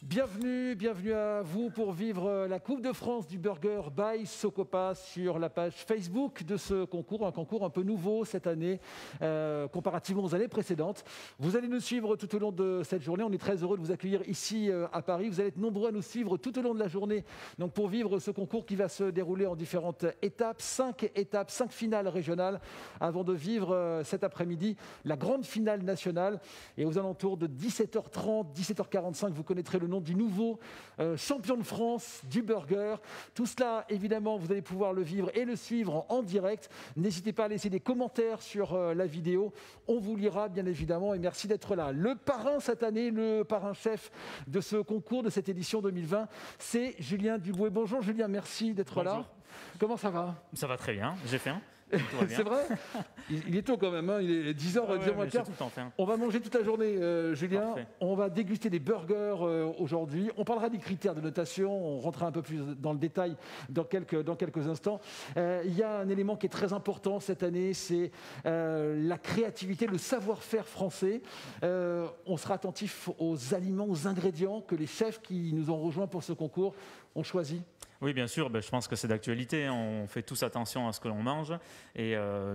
Bienvenue à vous pour vivre la Coupe de France du Burger by Socopa sur la page Facebook de ce concours, un concours un peu nouveau cette année, comparativement aux années précédentes. Vous allez nous suivre tout au long de cette journée. On est très heureux de vous accueillir ici à Paris. Vous allez être nombreux à nous suivre tout au long de la journée donc pour vivre ce concours qui va se dérouler en différentes étapes, 5 finales régionales, avant de vivre cet après-midi la grande finale nationale. Et aux alentours de 17h30, 17h45, vous connaîtrez le nom du nouveau champion de France du burger. Tout cela, évidemment, vous allez pouvoir le vivre et le suivre en direct. N'hésitez pas à laisser des commentaires sur la vidéo. On vous lira, bien évidemment, et merci d'être là. Le parrain cette année, le parrain-chef de ce concours, de cette édition 2020, c'est Julien Duboué. Bonjour Julien, merci d'être là. Comment ça va? Ça va très bien, j'ai faim. C'est vrai? Il est tôt quand même, hein. Il est 10h, 10h15. On va manger toute la journée, Julien. Parfait. On va déguster des burgers aujourd'hui. On parlera des critères de notation. On rentrera un peu plus dans le détail dans quelques instants. Il y a un élément qui est très important cette année, c'est la créativité, le savoir-faire français. On sera attentif aux aliments, aux ingrédients que les chefs qui nous ont rejoints pour ce concours ont choisis. Oui, bien sûr, je pense que c'est d'actualité. On fait tous attention à ce que l'on mange et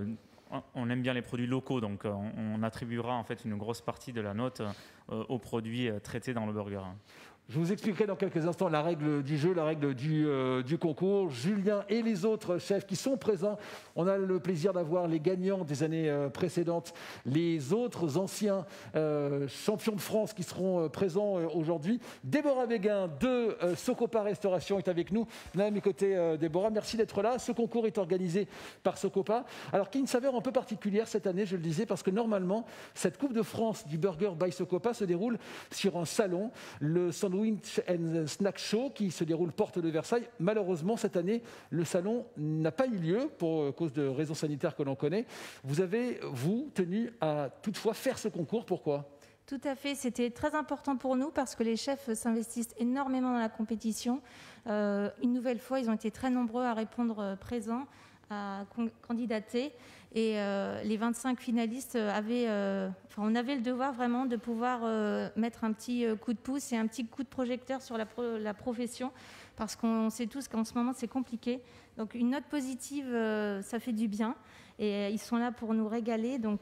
on aime bien les produits locaux, donc on attribuera en fait une grosse partie de la note aux produits traités dans le burger. Je vous expliquerai dans quelques instants la règle du jeu, la règle du concours. Julien et les autres chefs qui sont présents, on a le plaisir d'avoir les gagnants des années précédentes, les autres anciens champions de France qui seront présents aujourd'hui. Déborah Béguin de Socopa Restauration est avec nous. Là à mes côtés, Déborah, merci d'être là. Ce concours est organisé par Socopa, alors qui a une saveur un peu particulière cette année, je le disais, parce que normalement, cette Coupe de France du Burger by Socopa se déroule sur un salon, le Sandwich and Snack Show, qui se déroule porte de Versailles. Malheureusement, cette année, le salon n'a pas eu lieu pour cause de raisons sanitaires que l'on connaît. Vous avez, tenu à toutefois faire ce concours. Pourquoi ? Tout à fait, c'était très important pour nous parce que les chefs s'investissent énormément dans la compétition. Une nouvelle fois, ils ont été très nombreux à répondre présents, à candidater. Et les 25 finalistes on avait le devoir vraiment de pouvoir mettre un petit coup de pouce et un petit coup de projecteur sur la profession, parce qu'on sait tous qu'en ce moment c'est compliqué. Donc une note positive, ça fait du bien, et ils sont là pour nous régaler, donc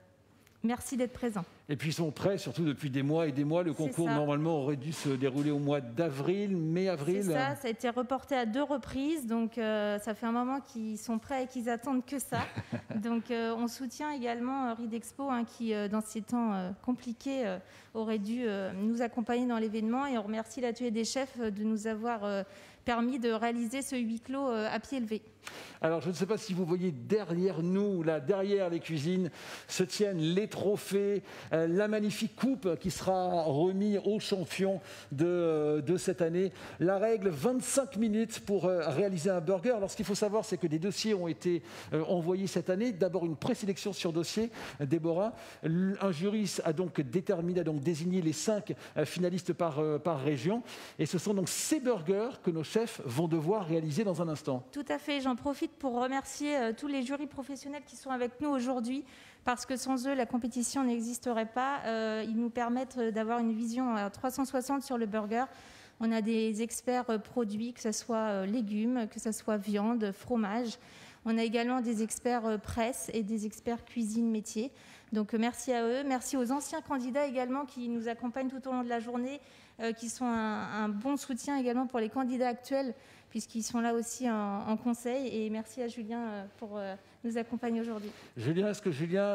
merci d'être présents. Et puis ils sont prêts, surtout depuis des mois et des mois. Le concours normalement aurait dû se dérouler au mois d'avril, mai-avril. C'est ça, ça a été reporté à 2 reprises, donc ça fait un moment qu'ils sont prêts et qu'ils attendent que ça. Donc on soutient également Ridexpo, qui dans ces temps compliqués aurait dû nous accompagner dans l'événement, et on remercie l'atelier des chefs de nous avoir permis de réaliser ce huis clos à pied levé. Alors, je ne sais pas si vous voyez derrière nous, là, derrière les cuisines, se tiennent les trophées, la magnifique coupe qui sera remise aux champions de cette année. La règle, 25 minutes pour réaliser un burger. Alors, ce qu'il faut savoir, c'est que des dossiers ont été envoyés cette année. D'abord, une présélection sur dossier, Déborah. Un jury a donc désigné les 5 finalistes par région. Et ce sont donc ces burgers que nos chefs vont devoir réaliser dans un instant. Tout à fait, j'en profite pour remercier tous les jurys professionnels qui sont avec nous aujourd'hui, parce que sans eux, la compétition n'existerait pas. Ils nous permettent d'avoir une vision à 360 sur le burger. On a des experts produits, que ce soit légumes, que ce soit viande, fromage. On a également des experts presse et des experts cuisine métier. Donc merci à eux. Merci aux anciens candidats également qui nous accompagnent tout au long de la journée, qui sont un bon soutien également pour les candidats actuels, puisqu'ils sont là aussi en conseil. Et merci à Julien pour nous accompagner aujourd'hui. Julien, est-ce que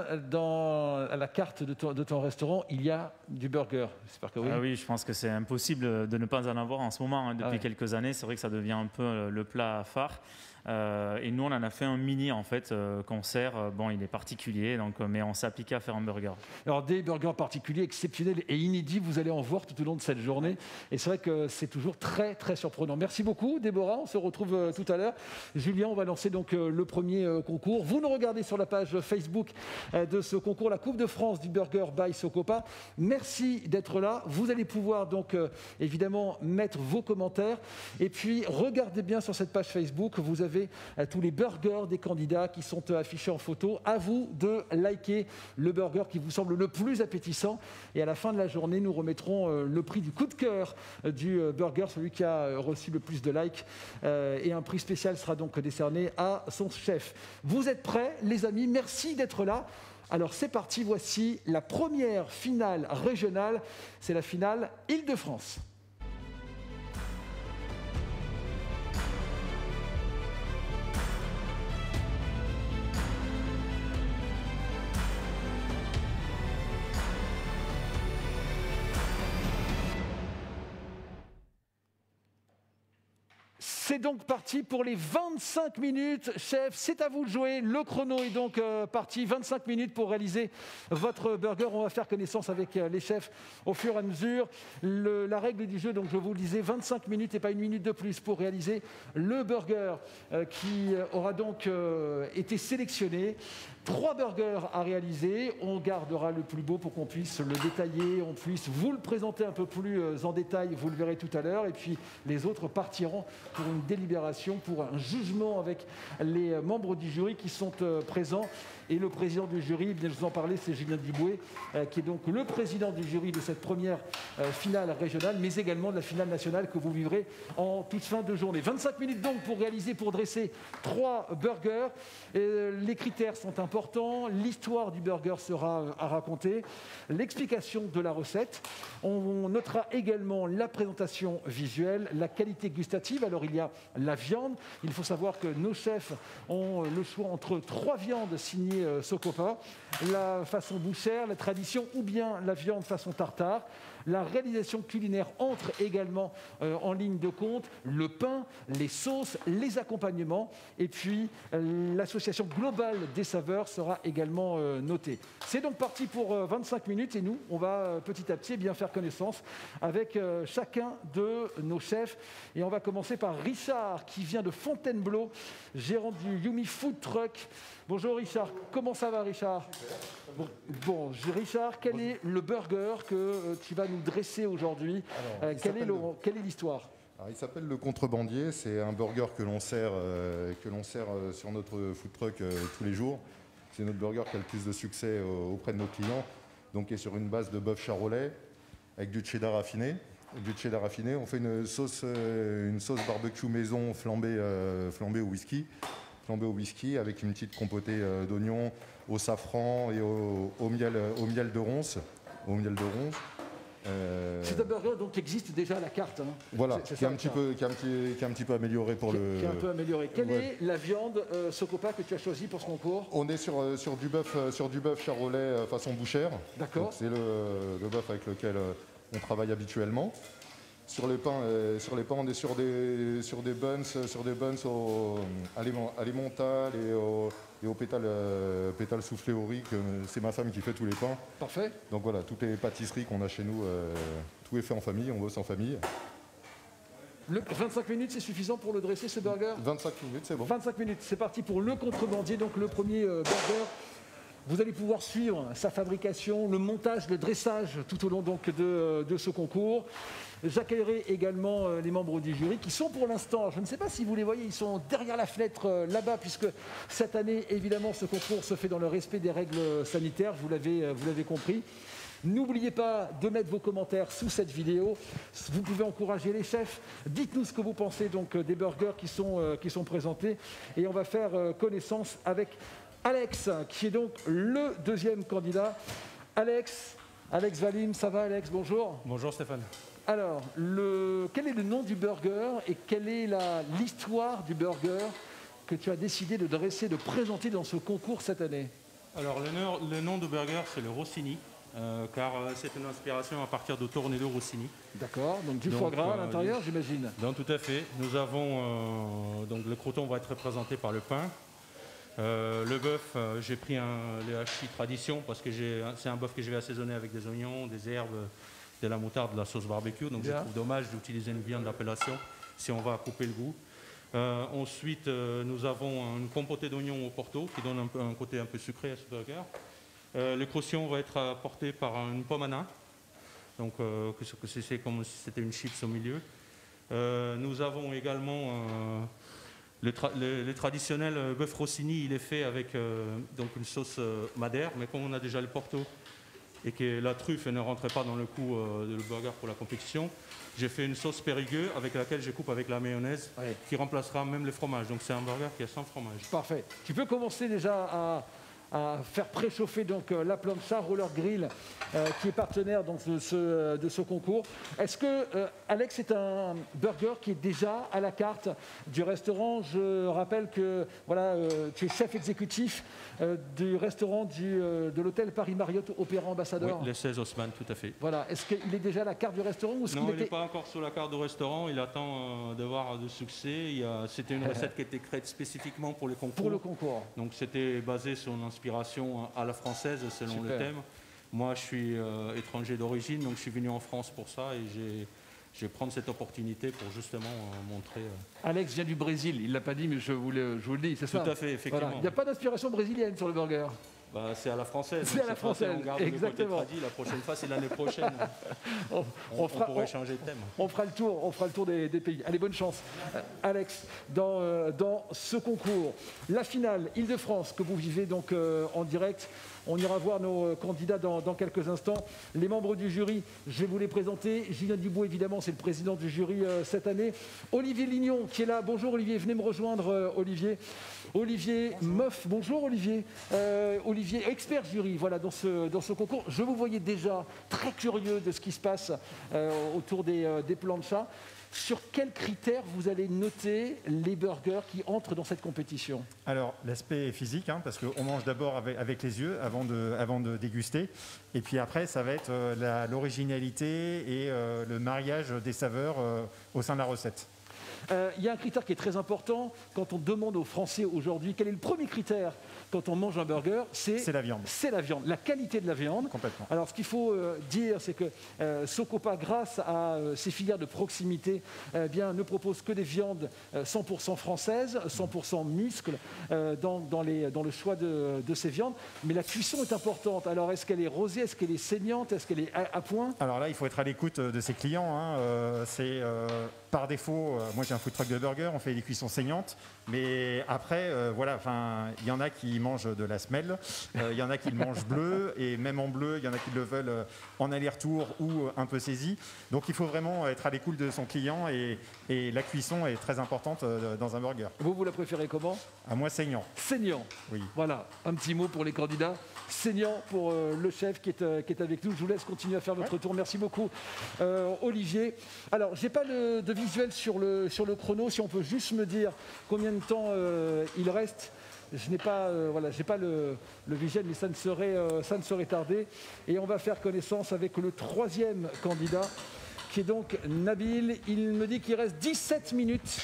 à la carte de ton restaurant, il y a du burger? J'espère que oui. Oui, je pense que c'est impossible de ne pas en avoir en ce moment. Depuis quelques années, c'est vrai que ça devient un peu le plat phare. Et nous, on en a fait un mini en fait qu'on sert. Bon, il est particulier, mais on s'est appliqué à faire un burger. Alors des burgers particuliers, exceptionnels et inédits, vous allez en voir tout au long de cette journée. Et c'est vrai que c'est toujours très très surprenant. Merci beaucoup, Déborah. Laura, on se retrouve tout à l'heure. Julien, on va lancer donc le premier concours. Vous nous regardez sur la page Facebook de ce concours, la Coupe de France du burger by Socopa. Merci d'être là. Vous allez pouvoir donc évidemment mettre vos commentaires. Et puis, regardez bien sur cette page Facebook, vous avez tous les burgers des candidats qui sont affichés en photo. À vous de liker le burger qui vous semble le plus appétissant. Et à la fin de la journée, nous remettrons le prix du coup de cœur du burger, celui qui a reçu le plus de likes. Et un prix spécial sera donc décerné à son chef. Vous êtes prêts, les amis? Merci d'être là. Alors c'est parti, voici la première finale régionale. C'est la finale Île-de-France. C'est donc parti pour les 25 minutes. Chef, c'est à vous de jouer. Le chrono est donc parti. 25 minutes pour réaliser votre burger. On va faire connaissance avec les chefs au fur et à mesure. La règle du jeu, donc je vous le disais, 25 minutes et pas une minute de plus pour réaliser le burger qui aura donc été sélectionné. 3 burgers à réaliser. On gardera le plus beau pour qu'on puisse le détailler, on puisse vous le présenter un peu plus en détail. Vous le verrez tout à l'heure. Et puis les autres partiront pour une délibération, pour un jugement avec les membres du jury qui sont présents. Et le président du jury, bien je vous en parlais, c'est Julien Duboué, qui est donc le président du jury de cette première finale régionale, mais également de la finale nationale que vous vivrez en toute fin de journée. 25 minutes donc pour réaliser, pour dresser 3 burgers. Les critères sont importants, l'histoire du burger sera à raconter, l'explication de la recette. On notera également la présentation visuelle, la qualité gustative. Alors il y a la viande. Il faut savoir que nos chefs ont le choix entre 3 viandes signées Socopa, la façon bouchère, la tradition ou bien la viande façon tartare. La réalisation culinaire entre également en ligne de compte, le pain, les sauces, les accompagnements et puis l'association globale des saveurs sera également notée. C'est donc parti pour 25 minutes et nous, on va petit à petit bien faire connaissance avec chacun de nos chefs. Et on va commencer par Richard qui vient de Fontainebleau, gérant du Yumi Food Truck. Bonjour Richard, comment ça va Richard? Bon, Richard, quel est le burger que tu vas nous dresser aujourd'hui? Quelle est l'histoire? Il s'appelle le contrebandier, c'est un burger que l'on sert sur notre food truck tous les jours. C'est notre burger qui a le plus de succès auprès de nos clients, donc qui est sur une base de bœuf charolais avec du cheddar raffiné. On fait une sauce barbecue maison flambée au whisky. Avec une petite compotée d'oignons au safran et au miel de ronce. C'est un burger donc, qui existe déjà à la carte. Hein. Voilà, qui est un petit peu amélioré pour le... Qui est un peu amélioré. Quelle est la viande Socopa que tu as choisie pour ce concours? On est sur du bœuf charolais façon bouchère. D'accord. C'est le bœuf avec lequel on travaille habituellement. Sur les pains, on est sur des buns à l'emmental et au pétale soufflé au riz. C'est ma femme qui fait tous les pains. Parfait. Donc voilà, toutes les pâtisseries qu'on a chez nous, tout est fait en famille, on bosse en famille. 25 minutes, c'est suffisant pour le dresser, ce burger? 25 minutes, c'est bon. 25 minutes, c'est parti pour le contrebandier, donc le premier burger. Vous allez pouvoir suivre sa fabrication, le montage, le dressage tout au long donc, de ce concours. J'accueillerai également les membres du jury qui sont pour l'instant, je ne sais pas si vous les voyez, ils sont derrière la fenêtre là-bas puisque cette année, évidemment, ce concours se fait dans le respect des règles sanitaires, vous l'avez compris. N'oubliez pas de mettre vos commentaires sous cette vidéo. Vous pouvez encourager les chefs. Dites-nous ce que vous pensez donc, des burgers qui sont présentés. Et on va faire connaissance avec Alex, qui est donc le deuxième candidat. Alex Valim, ça va Alex? Bonjour. Bonjour Stéphane. Alors, quel est le nom du burger et quelle est l'histoire du burger que tu as décidé de dresser, de présenter dans ce concours cette année? Alors, le nom du burger, c'est le Rossini, car c'est une inspiration à partir de Tornado Rossini. D'accord, donc du foie gras à l'intérieur, j'imagine. Donc, tout à fait. Nous avons, donc le croûton va être représenté par le pain. Le bœuf, j'ai pris le hachis tradition parce que c'est un bœuf que je vais assaisonner avec des oignons, des herbes, de la moutarde, de la sauce barbecue. Donc je trouve dommage d'utiliser une viande d'appellation si on va couper le goût. Ensuite, nous avons une compotée d'oignons au Porto qui donne un côté un peu sucré à ce burger. Le croustillant va être apporté par une pomme à nain, donc c'est comme si c'était une chips au milieu. Nous avons également le traditionnel bœuf rossini. Il est fait avec donc une sauce madère, mais comme on a déjà le Porto et que la truffe ne rentrait pas dans le coup du burger pour la compétition, j'ai fait une sauce Périgueux avec laquelle je coupe avec la mayonnaise, qui remplacera même le fromage. Donc c'est un burger qui est sans fromage. Parfait. Tu peux commencer déjà à faire préchauffer donc la plancha roller grill qui est partenaire donc, de ce concours. Est-ce que Alex est un burger qui est déjà à la carte du restaurant? Je rappelle que voilà, tu es chef exécutif du restaurant de l'hôtel Paris Marriott Opéra Ambassadeur. Oui, les 16 Haussmann, tout à fait. Voilà. Est-ce qu'il est déjà à la carte du restaurant ou Non, il n'est pas encore sur la carte du restaurant. Il attend d'avoir du succès. C'était une recette qui a été créée spécifiquement pour le concours. Pour le concours. Donc c'était basé sur une inspiration à la française selon Super. le thème. Moi, je suis étranger d'origine, donc je suis venu en France pour ça et je vais prendre cette opportunité pour justement montrer. Alex vient du Brésil, il ne l'a pas dit, mais je vous le dis, c'est ça? Tout à fait, effectivement. Voilà. Il n'y a pas d'inspiration brésilienne sur le burger? Bah, c'est à la française. C'est à la française, on garde exactement. Le côté tradi. La prochaine fois, c'est l'année prochaine. on pourrait changer de thème. On fera le tour des pays. Allez, bonne chance. Alex, dans ce concours, la finale Île-de-France que vous vivez donc en direct, on ira voir nos candidats dans quelques instants. Les membres du jury, je vais vous les présenter. Julien Dubois, évidemment, c'est le président du jury cette année. Olivier Lignon, qui est là. Bonjour Olivier, venez me rejoindre Olivier. Olivier Meuf, bonjour Olivier. Olivier, expert jury, voilà, dans ce concours. Je vous voyais déjà très curieux de ce qui se passe autour des planchas. Sur quels critères vous allez noter les burgers qui entrent dans cette compétition? Alors, l'aspect physique, parce qu'on mange d'abord avec les yeux avant de déguster. Et puis après, ça va être l'originalité et le mariage des saveurs au sein de la recette. Il y a un critère qui est très important quand on demande aux Français aujourd'hui quel est le premier critère quand on mange un burger, c'est la viande. C'est la viande, la qualité de la viande. Complètement. Alors ce qu'il faut dire, c'est que Socopa, grâce à ses filières de proximité, ne propose que des viandes 100% françaises, 100% muscles dans le choix de ces viandes. Mais la cuisson est importante. Alors est-ce qu'elle est rosée, est-ce qu'elle est saignante, est-ce qu'elle est à point? Alors là, il faut être à l'écoute de ses clients. C'est par défaut, moi j'ai un food truck de burger, on fait des cuissons saignantes. Mais après, il y en a qui mangent de la semelle, il y en a qui le mangent bleu, et même en bleu, il y en a qui le veulent en aller-retour ou un peu saisi. Donc il faut vraiment être à l'écoute de son client et la cuisson est très importante dans un burger. Vous la préférez comment? À moi, saignant. Saignant. Oui. Voilà, un petit mot pour les candidats. Saignant pour le chef qui est avec nous. Je vous laisse continuer à faire votre tour. Merci beaucoup, Olivier. Alors, j'ai pas de visuel sur le chrono. Si on peut juste me dire combien de temps il reste. Je n'ai pas, j'ai pas le visuel, mais ça ne saurait tarder. Et on va faire connaissance avec le troisième candidat, qui est donc Nabil. Il me dit qu'il reste 17 minutes.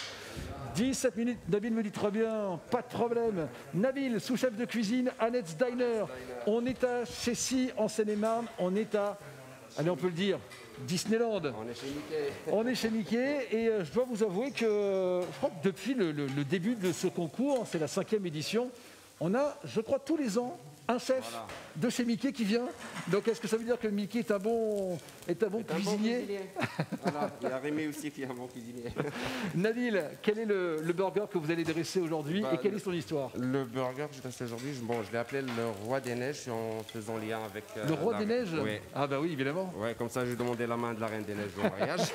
17 minutes, Nabil me dit très bien, pas de problème. Nabil, sous-chef de cuisine, Annette's Diner. On est à Chessy, en Seine-et-Marne. On est à, allez, on peut le dire, Disneyland. On est chez Mickey. On est chez Mickey et je dois vous avouer que je crois que depuis le début de ce concours, c'est la 5e édition, on a, je crois, tous les ans, un chef de chez Mickey qui vient. Donc est-ce que ça veut dire que Mickey est un bon cuisinier? Voilà, il y a Rémi aussi qui est un bon cuisinier. Nabil, quel est le burger que vous allez dresser aujourd'hui et quelle est son histoire? Le burger que je dresse aujourd'hui, je l'ai appelé le Roi des Neiges en faisant lien avec... le Roi des Neiges? Oui. Ah bah oui, évidemment. Ouais, comme ça j'ai demandé la main de la Reine des Neiges au mariage.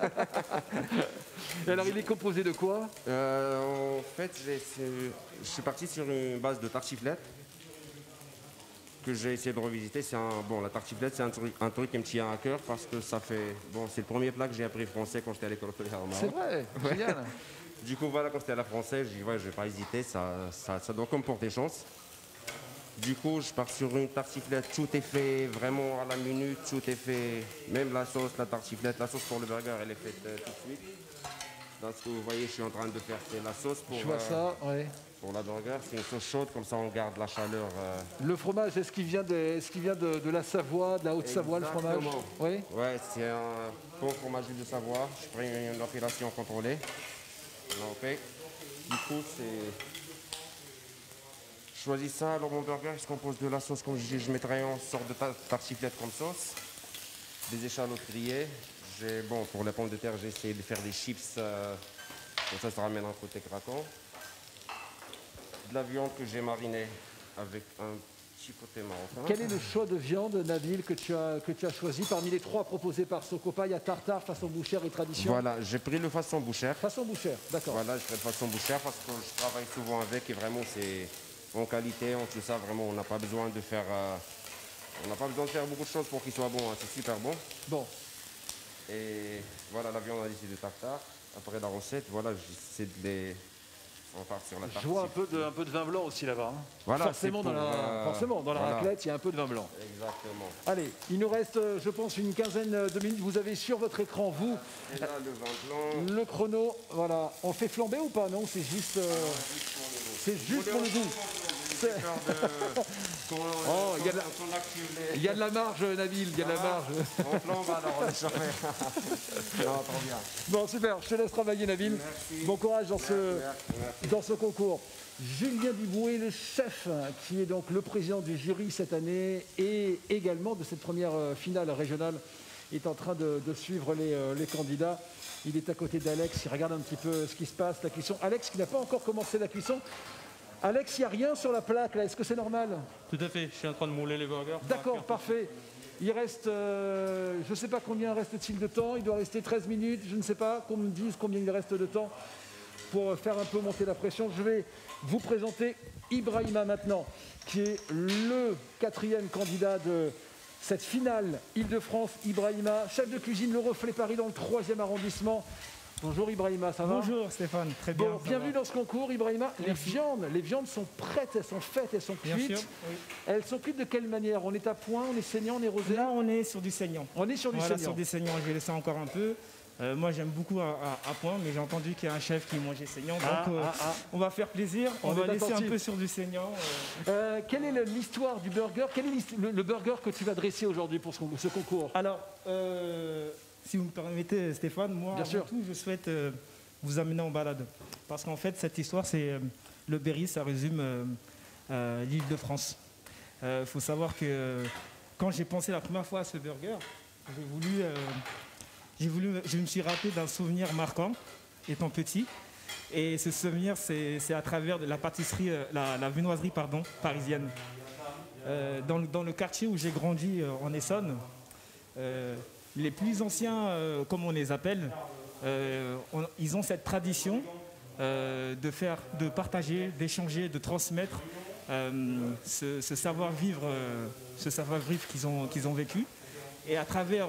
Et alors il est composé de quoi? En fait, je suis parti sur une base de tartiflette que j'ai essayé de revisiter. La tartiflette, c'est un truc qui me tient à cœur parce que c'est le premier plat que j'ai appris français quand j'étais à l'école primaire au Maroc. C'est vrai, génial. Du coup, quand j'étais à la française, j'ai dit, je vais pas hésiter, ça doit comme porter chance. Du coup, je pars sur une tartiflette, tout est fait vraiment à la minute, tout est fait, même la sauce, la tartiflette, la sauce pour le burger, elle est faite tout de suite. Dans ce que vous voyez, je suis en train de faire, c'est la sauce pour... Je vois ça, ouais. Pour la burger, c'est une sauce chaude, comme ça on garde la chaleur. Le fromage, est-ce qu'il vient de la Savoie, de la Haute-Savoie, le fromage? Oui. Ouais, c'est un bon fromage de Savoie. Je prends une appellation contrôlée. Du coup, je choisis ça. Alors mon burger, il se compose de la sauce, comme je dis, je mettrai en sorte de tartiflette comme sauce, des échalotes grillées. Bon, pour les pommes de terre, j'ai essayé de faire des chips, comme ça ramène un côté craquant. De la viande que j'ai marinée avec un petit côté marocain. Quel est le choix de viande, Nabil, que tu as choisi parmi les 3 proposés par Socopa? Il y a tartare, façon bouchère et tradition. Voilà, j'ai pris le façon bouchère. Façon bouchère, d'accord. Voilà, je fais le façon bouchère parce que je travaille souvent avec et vraiment c'est en qualité, en tout ça, vraiment on n'a pas besoin de faire beaucoup de choses pour qu'il soit bon, hein. C'est super bon. Bon. Et voilà, la viande a décidé de tartare. Après la recette, voilà, j'essaie de les... On part sur la Je vois un peu de vin blanc aussi là-bas. Hein. Voilà, forcément, dans la raclette, il y a un peu de vin blanc. Exactement. Allez, il nous reste, je pense, une quinzaine de minutes. Vous avez sur votre écran, vous, et là, le vin blanc. le chrono. Voilà. On fait flamber ou pas? Non, c'est juste, juste pour le goût. Oh, il y a de la marge, Nabil, il y a de la marge. On flambe alors, on est chauffé. Non, trop bien. Bon, super, je te laisse travailler, Nabil. Merci. Bon courage dans ce concours. Julien Duboué, le chef, qui est donc le président du jury cette année et également de cette première finale régionale, est en train de suivre les candidats. Il est à côté d'Alex, il regarde un petit peu ce qui se passe, la cuisson. Alex qui n'a pas encore commencé la cuisson. Alex, il n'y a rien sur la plaque là, est-ce que c'est normal? Tout à fait, je suis en train de mouler les burgers. D'accord, parfait. Il reste, je ne sais pas combien reste-t-il de temps, il doit rester 13 minutes, je ne sais pas, qu'on me dise combien il reste de temps pour faire un peu monter la pression. Je vais vous présenter Ibrahima maintenant, qui est le 4e candidat de cette finale Île-de-France. Ibrahima, chef de cuisine Le Reflet Paris dans le 3e arrondissement. Bonjour Ibrahima, ça va? Bonjour Stéphane, très bien. Bon, bienvenue dans ce concours Ibrahima. Les viandes sont prêtes, elles sont faites, elles sont cuites. Bien sûr, oui. Elles sont cuites de quelle manière? On est à point, on est saignant, on est rosé? Là on est sur du saignant. On est sur du voilà, saignant. sur des saignants, je vais laisser encore un peu. Moi j'aime beaucoup à point, mais j'ai entendu qu'il y a un chef qui mangeait saignant, donc on va faire plaisir, on va laisser un peu sur du saignant. Quelle est l'histoire du burger? Quel est le burger que tu vas dresser aujourd'hui pour ce concours? Alors, si vous me permettez Stéphane, moi avant tout je souhaite vous amener en balade. Parce qu'en fait cette histoire, c'est le Berry, ça résume l'Île-de-France. Il faut savoir que quand j'ai pensé la première fois à ce burger, je me suis rappelé d'un souvenir marquant, étant petit. Et ce souvenir, c'est à travers de la pâtisserie, la viennoiserie parisienne. Dans le quartier où j'ai grandi en Essonne, les plus anciens, comme on les appelle, ils ont cette tradition de partager, d'échanger, de transmettre ce savoir-vivre qu'ils ont vécu. Et à travers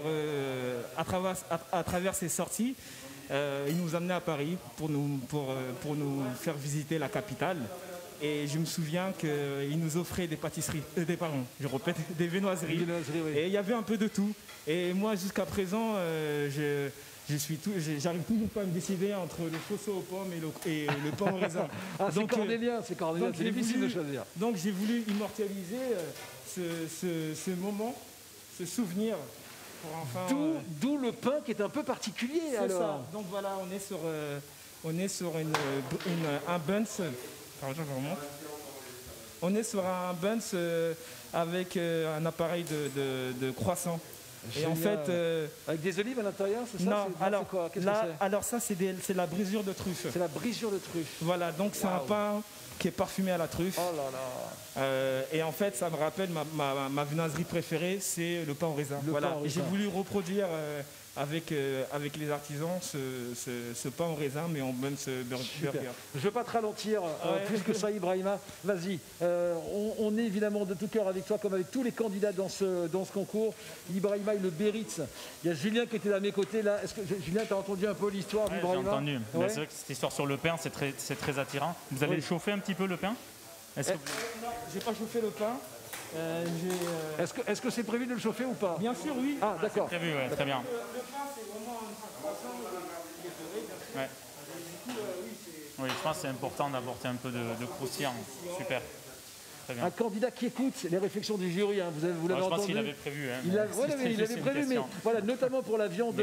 ces sorties, ils nous amenaient à Paris pour nous faire visiter la capitale. Et je me souviens qu'ils nous offraient des pâtisseries, des viennoiseries. Oui. Et il y avait un peu de tout. Et moi, jusqu'à présent, j'arrive toujours pas à me décider entre le chausson aux pommes et le pain au raisin. C'est cornélien, c'est difficile de choisir. Donc j'ai voulu immortaliser ce moment, ce souvenir. D'où le pain qui est un peu particulier. C'est ça. Donc voilà, on est sur un buns. On est sur un buns avec un appareil de croissant. Génial. Et en fait, avec des olives à l'intérieur, c'est ça? Non, alors ça c'est la brisure de truffe. C'est la brisure de truffe. Voilà, donc c'est un pain qui est parfumé à la truffe. Oh là là. Et en fait, ça me rappelle ma viennoiserie préférée, c'est le pain au raisin. Et j'ai voulu reproduire avec les artisans ce pain au raisin, mais en buns burger. Je ne veux pas te ralentir plus que ça, Ibrahima. Vas-y, on est évidemment de tout cœur avec toi, comme avec tous les candidats dans ce concours. Ibrahima et le Béritz. Il y a Julien qui était à mes côtés là. Est-ce que Julien, tu as entendu un peu l'histoire d'Ibrahima? J'ai entendu. C'est vrai que cette histoire sur le pain, c'est très attirant. Vous avez chauffé un petit peu le pain? Non, j'ai pas chauffé le pain. Est-ce que c'est prévu de le chauffer ou pas? Bien sûr, oui. Ah, d'accord. Prévu, très bien. Le pain, c'est vraiment un croissant qui est doré, bien sûr. Ouais. Du coup, Oui, je pense que c'est important d'apporter un peu de croustillant. Super. très bien. Un candidat qui écoute les réflexions du jury, hein. Vous l'avez entendu. Je pense qu'il avait prévu. Hein, il avait prévu, mais voilà, notamment pour la viande,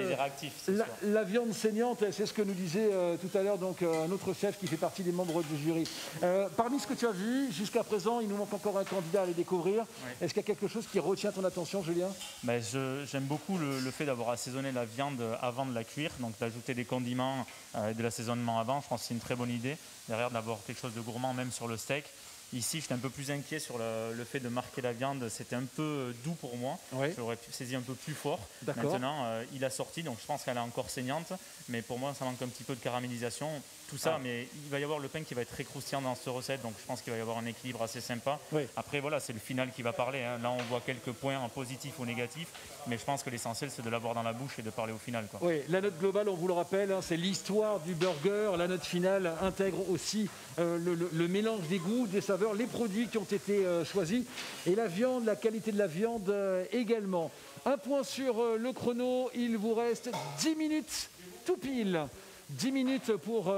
la viande saignante, c'est ce que nous disait tout à l'heure donc un autre chef qui fait partie des membres du jury. Parmi ce que tu as vu jusqu'à présent, il nous manque encore un candidat à les découvrir. Oui. Est-ce qu'il y a quelque chose qui retient ton attention, Julien? J'aime beaucoup le fait d'avoir assaisonné la viande avant de la cuire, donc d'ajouter des condiments et de l'assaisonnement avant. Je pense que c'est une très bonne idée. Derrière, d'avoir quelque chose de gourmand même sur le steak. Ici, j'étais un peu plus inquiet sur le fait de marquer la viande. C'était un peu doux pour moi. Oui. J'aurais saisi un peu plus fort. Maintenant, il a sorti, donc je pense qu'elle est encore saignante. Mais pour moi, ça manque un petit peu de caramélisation. Tout ça, mais il va y avoir le pain qui va être très croustillant dans cette recette. Donc je pense qu'il va y avoir un équilibre assez sympa. Oui. Après, voilà, c'est le final qui va parler. Hein. Là, on voit quelques points en positif ou négatif. Mais je pense que l'essentiel, c'est de l'avoir dans la bouche et de parler au final, quoi. Oui, la note globale, on vous le rappelle, hein, c'est l'histoire du burger. La note finale intègre aussi le mélange des goûts, des saveurs, les produits qui ont été choisis et la viande, la qualité de la viande également. Un point sur le chrono, il vous reste 10 minutes tout pile. 10 minutes pour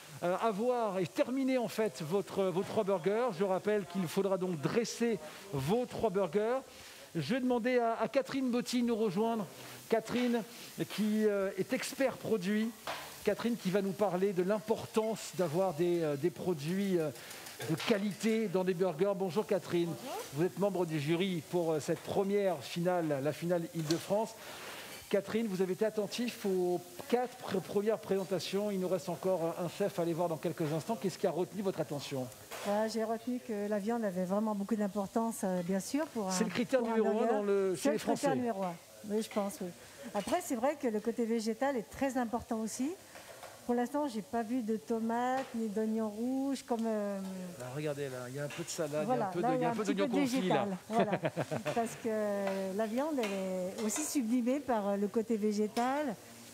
avoir et terminer en fait vos 3 burgers. Je rappelle qu'il faudra donc dresser vos 3 burgers. Je vais demander à Catherine Botti de nous rejoindre. Catherine qui est expert produit. Catherine qui va nous parler de l'importance d'avoir des produits de qualité dans des burgers. Bonjour Catherine. Bonjour. Vous êtes membre du jury pour cette première finale, la finale Île-de-France. Catherine, vous avez été attentif aux 4 premières présentations. Il nous reste encore un chef à aller voir dans quelques instants. Qu'est-ce qui a retenu votre attention? J'ai retenu que la viande avait vraiment beaucoup d'importance, bien sûr. C'est le critère numéro 1 chez les Français. C'est le critère numéro 1, oui, je pense. Oui. Après, c'est vrai que le côté végétal est très important aussi. Pour l'instant, je n'ai pas vu de tomates ni d'oignons rouges comme... Là, regardez, là, il y a un peu de salade, voilà, il y a un peu d'oignons confits. Voilà. Parce que la viande, elle est aussi sublimée par le côté végétal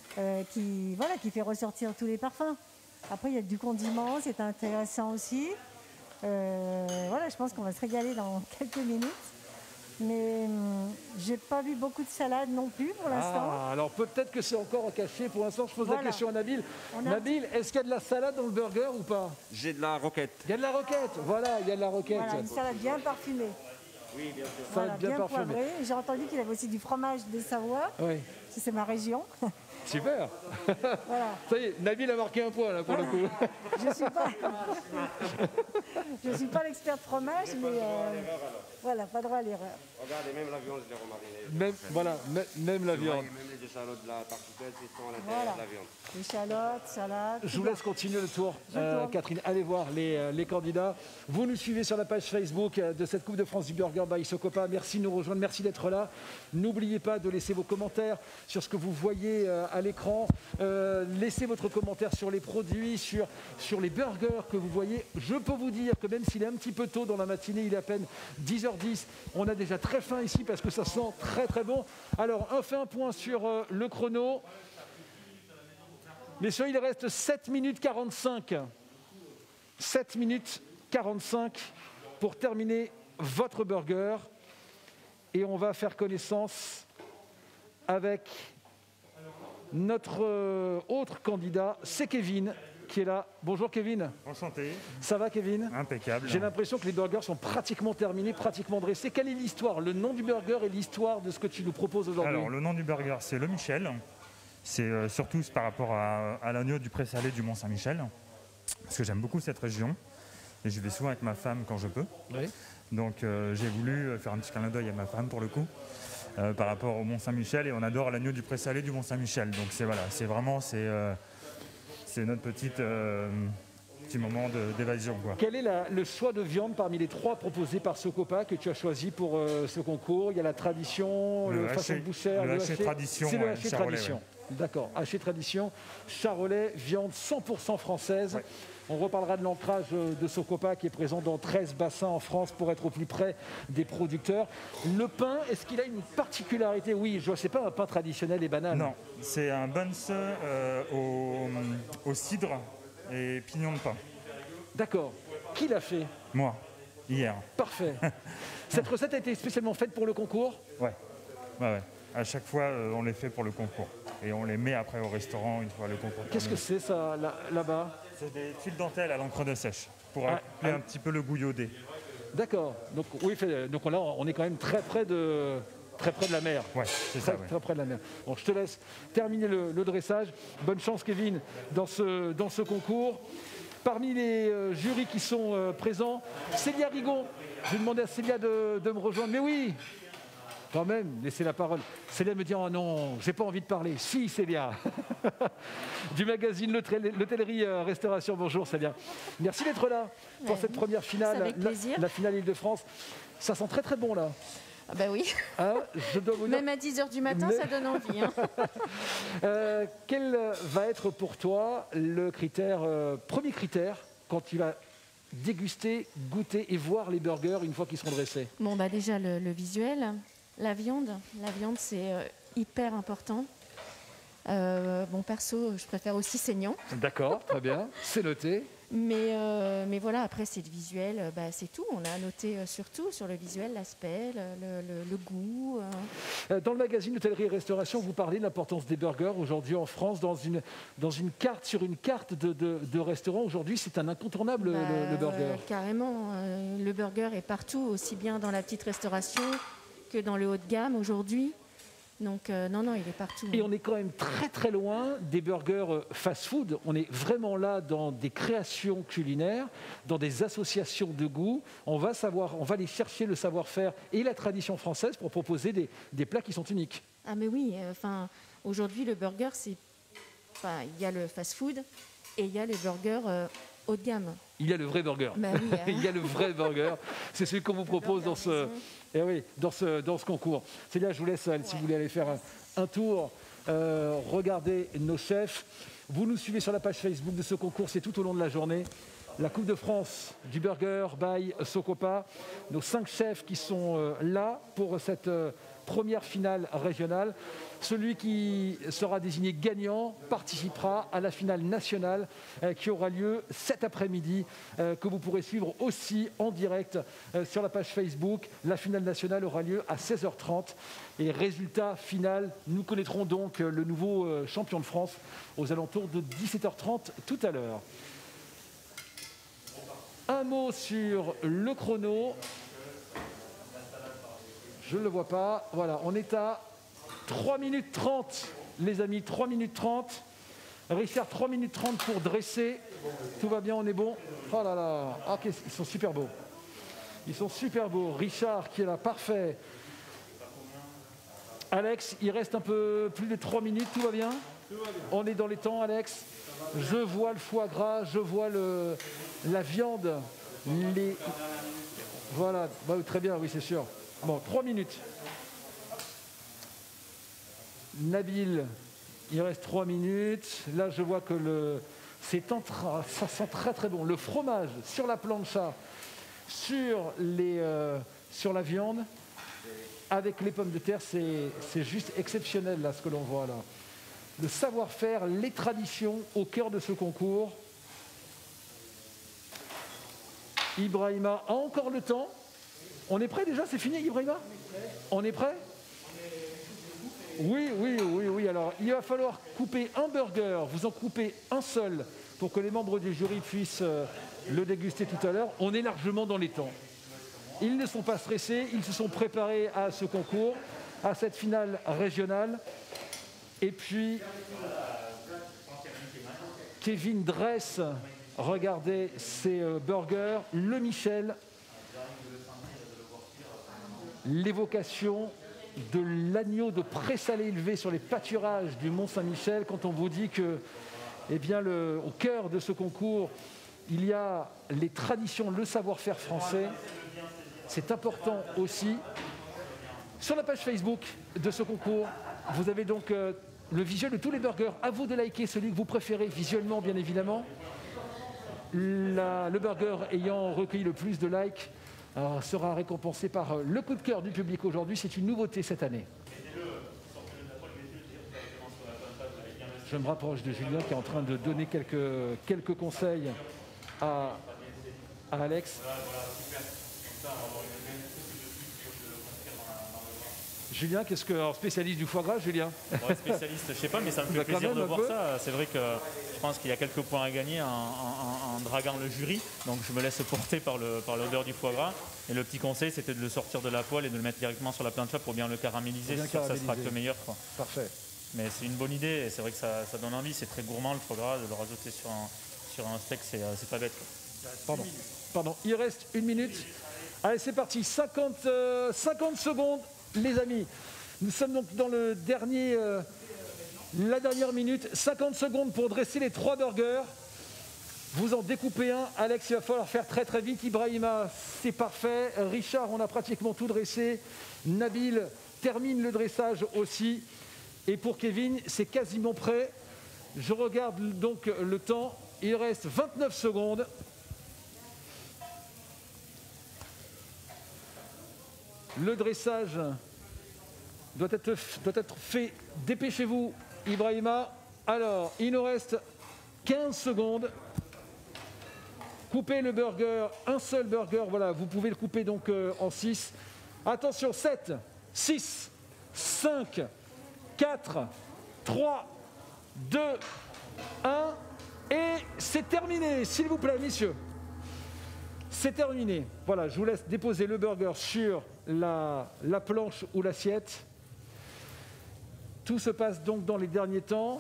qui fait ressortir tous les parfums. Après, il y a du condiment, c'est intéressant aussi. Je pense qu'on va se régaler dans quelques minutes. Mais j'ai pas vu beaucoup de salade non plus pour l'instant. Alors peut-être que c'est encore caché. Pour l'instant, je pose la question à Nabil. Nabil, est-ce qu'il y a de la salade dans le burger ou pas? J'ai de la roquette. Il y a de la roquette, voilà, il y a de la roquette. Voilà, une salade bien parfumée. Oui, bien sûr. Voilà, bien poivrée. J'ai entendu qu'il avait aussi du fromage des Savoies. Oui. C'est ma région. Super. Voilà. Ça y est, Nabil a marqué un point là pour le coup. Je suis pas l'expert de fromage, mais voilà, pas droit à l'erreur. Regardez, même la viande, je l'ai remarinée. Même la viande. Même les échalotes de la tartiflette, ils sont à l'intérieur de la viande. Échalotes, salade. Je vous laisse continuer le tour, Catherine. Allez voir les candidats. Vous nous suivez sur la page Facebook de cette Coupe de France du Burger by Socopa. Merci de nous rejoindre, merci d'être là. N'oubliez pas de laisser vos commentaires sur ce que vous voyez à l'écran. Laissez votre commentaire sur les produits, sur les burgers que vous voyez. Je peux vous dire que même s'il est un petit peu tôt dans la matinée, il est à peine 10h10, on a déjà très faim ici parce que ça sent très très bon. Alors, on fait un point sur le chrono. Messieurs, il reste 7 minutes 45. 7 minutes 45 pour terminer votre burger. Et on va faire connaissance avec notre autre candidat, c'est Kevin qui est là. Bonjour Kevin. Enchanté. Ça va Kevin? Impeccable. J'ai l'impression que les burgers sont pratiquement terminés, pratiquement dressés. Quelle est l'histoire, le nom du burger et l'histoire de ce que tu nous proposes aujourd'hui? Alors le nom du burger c'est le Michel. C'est surtout par rapport à l'agneau du Pré-Salé du Mont-Saint-Michel. Parce que j'aime beaucoup cette région. Et je vais souvent avec ma femme quand je peux. Oui. Donc j'ai voulu faire un petit clin d'œil à ma femme pour le coup. Par rapport au Mont-Saint-Michel. Et on adore l'agneau du Pré-Salé du Mont-Saint-Michel. Donc c'est notre petit moment d'évasion. Quel est le choix de viande parmi les 3 proposés par Socopa que tu as choisi pour ce concours? Il y a la tradition, le façon de boucher, le haché tradition. C'est le haché tradition. Ouais. D'accord, haché tradition, charolais, viande 100% française. Ouais. On reparlera de l'ancrage de Socopa qui est présent dans 13 bassins en France pour être au plus près des producteurs. Le pain, est-ce qu'il a une particularité? Oui, je vois, c'est pas un pain traditionnel et banal. Non, c'est un buns au cidre et pignon de pain. D'accord. Qui l'a fait? Moi, hier. Parfait. Cette recette a été spécialement faite pour le concours? Ouais. À chaque fois, on les fait pour le concours. Et on les met après au restaurant une fois le concours. Qu'est-ce que c'est ça, là-bas? C'est des tuiles dentelles à l'encre de sèche, pour appeler un petit peu le goût iodé. D'accord. Donc, oui, donc là, on est quand même très près de la mer. Ouais, c'est ça. Très près de la mer. Bon, je te laisse terminer le dressage. Bonne chance, Kevin, dans ce concours. Parmi les jurys qui sont présents, Célia Rigon. Je vais demander à Célia de me rejoindre. Mais oui, quand même, laissez la parole. Célia me dit « Oh non, j'ai pas envie de parler. » Si, Célia. Du magazine L'Hôtellerie Restauration. Bonjour, Célia. Merci d'être là pour cette première finale, la finale Île-de-France. Ça sent très très bon là. Ah bah oui. Hein, même à 10h du matin, ça donne envie. Hein. Quel va être pour toi le premier critère quand tu vas déguster, goûter et voir les burgers une fois qu'ils seront dressés? Bon, bah déjà le visuel, la viande. La viande, c'est hyper important. Bon, perso, je préfère aussi saignant. D'accord, très bien, c'est noté. Mais voilà, après, c'est le visuel, c'est tout. On a noté surtout sur le visuel l'aspect, le goût. Dans le magazine Hôtellerie et Restauration, vous parlez de l'importance des burgers aujourd'hui en France, sur une carte de restaurant. Aujourd'hui, c'est un incontournable, le burger. Carrément. Le burger est partout, aussi bien dans la petite restauration que dans le haut de gamme aujourd'hui. Donc non, il est partout. Et on est quand même très très loin des burgers fast-food. On est vraiment là dans des créations culinaires, dans des associations de goût. On va aller chercher le savoir-faire et la tradition française pour proposer des plats qui sont uniques. Ah mais oui, aujourd'hui le burger, il y a le fast-food et il y a les burgers haut de gamme. Il y a le vrai burger. Bah oui, hein. Il y a le vrai burger. C'est celui qu'on vous propose dans ce concours. Célia, je vous laisse, si vous voulez aller faire un tour, regardez nos chefs. Vous nous suivez sur la page Facebook de ce concours, c'est tout au long de la journée. La Coupe de France du burger by Socopa. Nos 5 chefs qui sont là pour cette première finale régionale. Celui qui sera désigné gagnant participera à la finale nationale qui aura lieu cet après-midi, que vous pourrez suivre aussi en direct sur la page Facebook. La finale nationale aura lieu à 16h30. Et résultat final, nous connaîtrons donc le nouveau champion de France aux alentours de 17h30 tout à l'heure. Un mot sur le chrono. Je ne le vois pas. Voilà, on est à 3 minutes 30, les amis, 3 minutes 30. Richard, 3 minutes 30 pour dresser. Tout va bien, on est bon. Oh là là, ils sont super beaux. Ils sont super beaux. Richard qui est là, parfait. Alex, il reste un peu plus de 3 minutes, tout va bien? On est dans les temps, Alex. Je vois le foie gras, je vois la viande. Voilà, très bien, oui, c'est sûr. Bon, 3 minutes. Nabil, il reste 3 minutes. Là, je vois que ça sent très très bon. Le fromage sur la plancha, sur la viande, avec les pommes de terre, c'est juste exceptionnel là, ce que l'on voit là. Le savoir-faire, les traditions au cœur de ce concours. Ibrahima a encore le temps. On est prêt déjà? C'est fini, Ibrahima? On est prêt? Oui. Alors, il va falloir couper un burger. Vous en coupez un seul pour que les membres du jury puissent le déguster tout à l'heure. On est largement dans les temps. Ils ne sont pas stressés. Ils se sont préparés à ce concours, à cette finale régionale. Et puis, Kevin dresse, regardez ces burgers. Le Michel, l'évocation de l'agneau de présalé élevé sur les pâturages du Mont-Saint-Michel. Quand on vous dit que, au cœur de ce concours, il y a les traditions, le savoir-faire français, c'est important aussi. Sur la page Facebook de ce concours, vous avez donc le visuel de tous les burgers. À vous de liker celui que vous préférez visuellement, bien évidemment. Le burger ayant recueilli le plus de likes sera récompensé par le coup de cœur du public aujourd'hui. C'est une nouveauté cette année. Je me rapproche de Julien qui est en train de donner quelques conseils à Alex. Julien, alors, spécialiste du foie gras, Julien? Ouais, spécialiste, je sais pas, mais ça me fait plaisir de voir ça. C'est vrai que je pense qu'il y a quelques points à gagner en draguant le jury. Donc je me laisse porter par l'odeur du foie gras. Et le petit conseil, c'était de le sortir de la poêle et de le mettre directement sur la plancha pour bien le caraméliser. C'est sûr que ça sera que le meilleur, quoi. Parfait. Mais c'est une bonne idée et c'est vrai que ça donne envie. C'est très gourmand le foie gras, de le rajouter sur un steak, c'est pas bête, quoi. Pardon, il reste 1 minute. Allez, c'est parti, 50 secondes, les amis. Nous sommes donc dans la dernière minute. 50 secondes pour dresser les 3 burgers. Vous en découpez un. Alex, il va falloir faire très très vite. Ibrahima, c'est parfait. Richard, on a pratiquement tout dressé. Nabil termine le dressage aussi. Et pour Kevin, c'est quasiment prêt. Je regarde donc le temps. Il reste 29 secondes. Le dressage doit être fait. Dépêchez-vous, Ibrahima. Alors, il nous reste 15 secondes. Coupez le burger, un seul burger. Voilà, vous pouvez le couper donc en 6. Attention, 7, 6, 5, 4, 3, 2, 1. Et c'est terminé, s'il vous plaît, messieurs. C'est terminé. Voilà, je vous laisse déposer le burger sur la planche ou l'assiette. Tout se passe donc dans les derniers temps.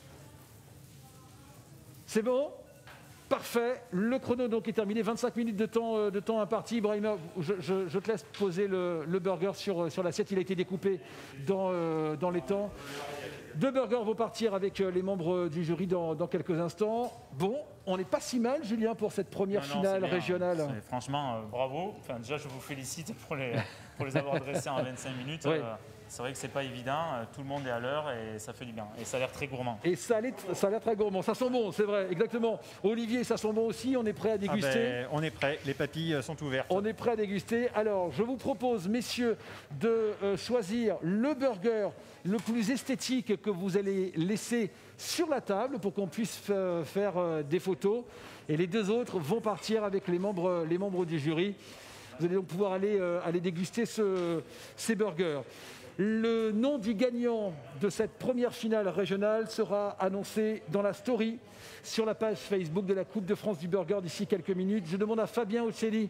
C'est bon? Parfait. Le chrono donc est terminé. 25 minutes de temps imparti. Ibrahima, je te laisse poser le burger sur l'assiette. Il a été découpé dans les temps. 2 burgers vont partir avec les membres du jury dans quelques instants. Bon, on n'est pas si mal, Julien, pour cette première finale régionale. Franchement, bravo. Enfin, déjà, je vous félicite pour les avoir dressés en 25 minutes. Oui. C'est vrai que c'est pas évident. Tout le monde est à l'heure et ça fait du bien. Et ça a l'air très gourmand. Et ça a l'air très gourmand. Ça sent bon, c'est vrai, exactement. Olivier, ça sent bon aussi. On est prêt à déguster. On est prêt. Les papilles sont ouvertes. On est prêt à déguster. Alors, je vous propose, messieurs, de choisir le burger le plus esthétique que vous allez laisser sur la table pour qu'on puisse faire des photos. Et les 2 autres vont partir avec les membres du jury. Vous allez donc pouvoir aller déguster ces burgers. Le nom du gagnant de cette première finale régionale sera annoncé dans la story sur la page Facebook de la Coupe de France du Burger d'ici quelques minutes. Je demande à Fabien Ocelli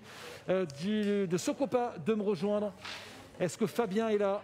de Socopa de me rejoindre. Est-ce que Fabien est là?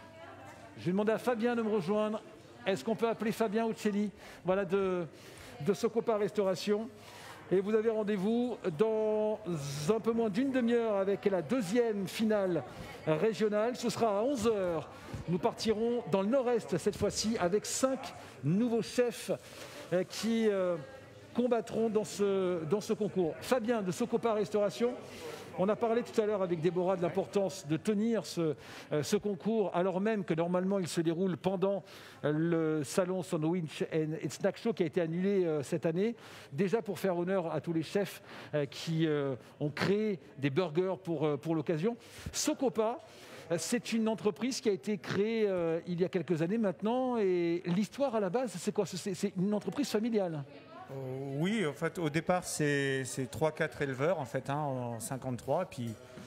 Je vais demander à Fabien de me rejoindre. Est-ce qu'on peut appeler Fabien Ocelli, voilà, de Socopa Restauration? Et vous avez rendez-vous dans un peu moins d'une demi-heure avec la 2e finale régionale. Ce sera à 11h. Nous partirons dans le nord-est cette fois-ci avec 5 nouveaux chefs qui combattront dans ce concours. Fabien de Socopa Restauration. On a parlé tout à l'heure avec Déborah de l'importance de tenir ce concours, alors même que normalement il se déroule pendant le salon Sandwich and Snack Show qui a été annulé cette année, déjà pour faire honneur à tous les chefs qui ont créé des burgers pour l'occasion. Socopa, c'est une entreprise qui a été créée il y a quelques années maintenant, et l'histoire à la base, c'est quoi? C'est une entreprise familiale. Oui, en fait, au départ, c'est 3-4 éleveurs en fait, en 53. Puis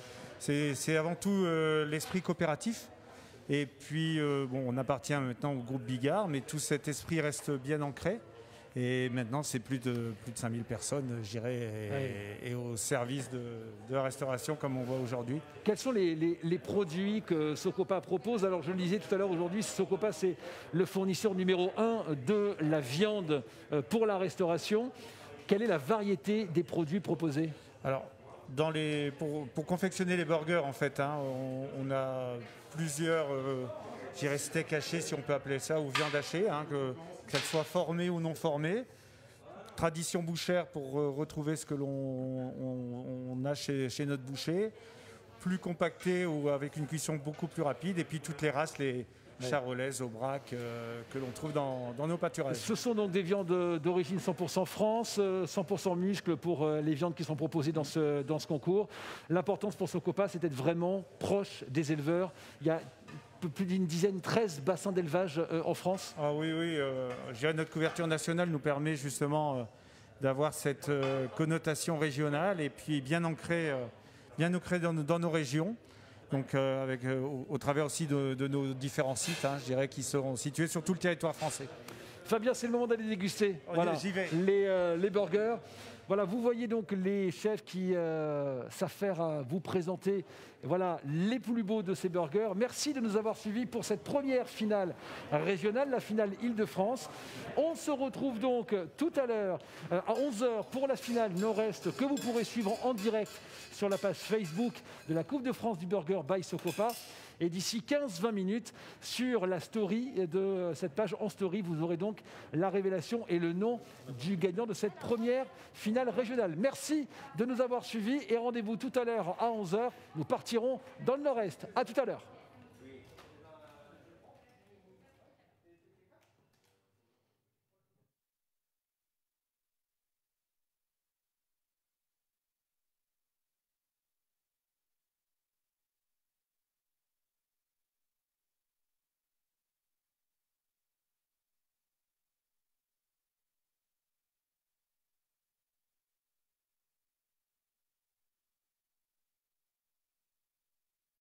c'est avant tout l'esprit coopératif. Et puis, on appartient maintenant au groupe Bigard, mais tout cet esprit reste bien ancré. Et maintenant, c'est plus de 5000 personnes, je dirais, et au service de la restauration comme on voit aujourd'hui. Quels sont les produits que Socopa propose? Alors, je le disais tout à l'heure, aujourd'hui, Socopa, c'est le fournisseur numéro 1 de la viande pour la restauration. Quelle est la variété des produits proposés? Alors, pour confectionner les burgers, en fait, on a plusieurs steaks hachés, si on peut appeler ça, ou viande hachée, qu'elle soit formée ou non formée. Tradition bouchère pour retrouver ce que l'on a chez notre boucher. Plus compacté ou avec une cuisson beaucoup plus rapide. Et puis toutes les races, les charolaises, aubrac, que l'on trouve dans nos pâturages. Ce sont donc des viandes d'origine 100% France, 100% muscle pour les viandes qui sont proposées dans ce concours. L'importance pour Socopa, c'est d'être vraiment proche des éleveurs. Il y a plus d'une dizaine, 13 bassins d'élevage en France. Ah oui, je dirais notre couverture nationale nous permet justement d'avoir cette connotation régionale et puis bien ancrée dans nos régions. Donc au travers aussi de nos différents sites, hein, je dirais, qui seront situés sur tout le territoire français. Fabien, c'est le moment d'aller déguster J'y vais. les burgers. Voilà, vous voyez donc les chefs qui s'affairent à vous présenter les plus beaux de ces burgers. Merci de nous avoir suivis pour cette première finale régionale, la finale Île-de-France. On se retrouve donc tout à l'heure à 11h pour la finale Nord-Est que vous pourrez suivre en direct sur la page Facebook de la Coupe de France du Burger by Socopa. Et d'ici 15-20 minutes, sur la story de cette page en story, vous aurez donc la révélation et le nom du gagnant de cette première finale régionale. Merci de nous avoir suivis et rendez-vous tout à l'heure à 11h. Nous partirons dans le Nord-Est. À tout à l'heure.